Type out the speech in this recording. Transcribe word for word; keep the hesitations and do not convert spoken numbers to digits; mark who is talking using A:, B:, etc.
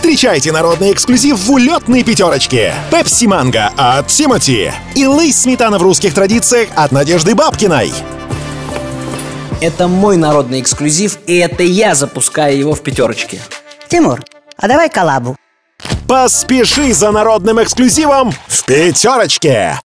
A: Встречайте народный эксклюзив в улетной пятерочке. Пепси Манго от Тимати и Лейс Сметана в русских традициях от Надежды Бабкиной.
B: Это мой народный эксклюзив, и это я запускаю его в пятерочке.
C: Тимур, а давай коллабу.
A: Поспеши за народным эксклюзивом в пятерочке.